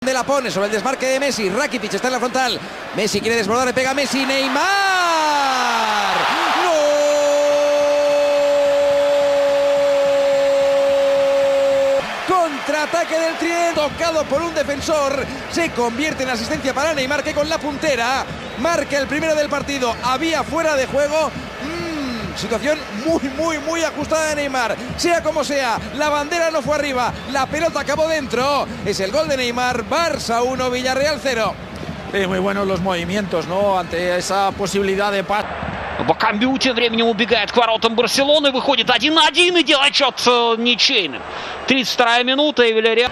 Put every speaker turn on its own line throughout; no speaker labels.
De la pone sobre el desmarque de Messi. Rakitic está en la frontal. Messi quiere desbordar, le pega a Messi. Neymar. ¡No! Contraataque del tridente. Tocado por un defensor. Se convierte en asistencia para Neymar, que con la puntera marca el primero del partido. Había fuera de juego. Situación muy ajustada de Neymar. Sea como sea, la bandera no fue arriba, la pelota acabó dentro. Es el gol de Neymar. Barça 1, Villarreal 0.
Muy buenos los movimientos, ¿no? Ante esa posibilidad de pase.
Бакамбю тем временем убегает к воротам Барселоны, выходит 1-1 и делает счет ничейным. 32-я минута, и Вильярреал.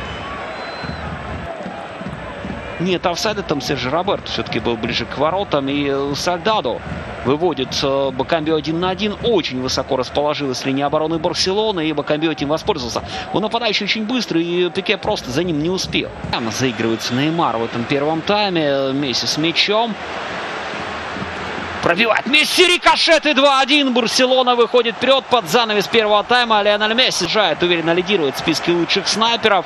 Нет офсайда, там Серджи Роберто все-таки был ближе к воротам, и Сальдадо выводит Бакамбио 1-1. Очень высоко расположилась линия обороны Барселоны, и Бакамбио этим воспользовался. Он нападающий очень быстрый, и Пике просто за ним не успел. Там заигрывается Неймар в этом первом тайме. Месси с мячом. Пробивает Месси, рикошет, и 2-1. Барселона выходит вперед под занавес первого тайма. Лионель Месси уверенно лидирует в списке лучших снайперов.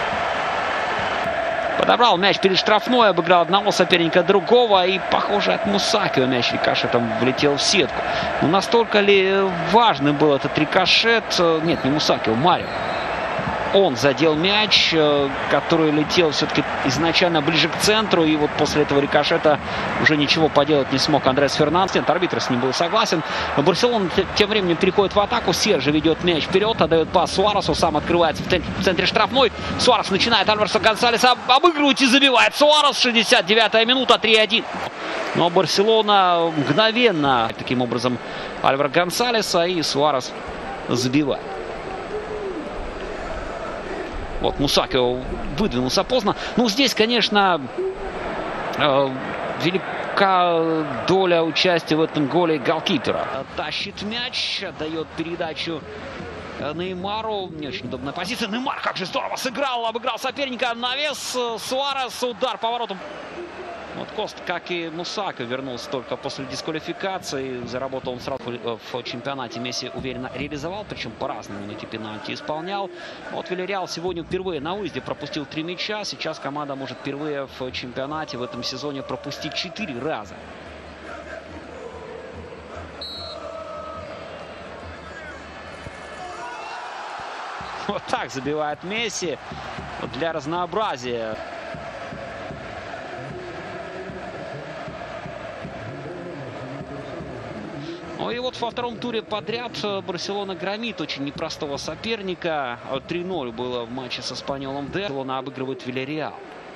Подобрал мяч перед штрафной, обыграл одного соперника другого, и, похоже, от Мусакио мяч рикошетом влетел в сетку. Но настолько ли важным был этот рикошет? Нет, не Мусакио, Марио. Он задел мяч, который летел все-таки изначально ближе к центру, и вот после этого рикошета уже ничего поделать не смог Андрес Фернандес. Арбитр с ним был согласен. Барселона тем временем переходит в атаку. Сержи ведет мяч вперед, отдает пас Суаресу, сам открывается в центре штрафной. Суарес начинает Альвареса Гонсалеса обыгрывать и забивает. Суарес, 69-я минута, 3-1. Но Барселона мгновенно, таким образом, Альвареса Гонсалеса, и Суарес забивает. Вот Мусакио выдвинулся поздно. Ну, здесь, конечно, велика доля участия в этом голе голкипера. Тащит мяч, дает передачу Неймару. Не очень удобная позиция. Неймар как же здорово сыграл, обыграл соперника. Навес, Суарес, удар по воротам. Вот Коста, как и Мусакио, вернулся только после дисквалификации. Заработал он сразу в чемпионате. Месси уверенно реализовал, причем по-разному на эти пенальти исполнял. Вот Вильярреал сегодня впервые на выезде пропустил 3 мяча. Сейчас команда может впервые в чемпионате в этом сезоне пропустить 4 раза. Вот так забивает Месси для разнообразия. Ну и вот во втором туре подряд Барселона громит очень непростого соперника. 3-0 было в матче с Эспаньолом Де. Барселона обыгрывает Вильярреал.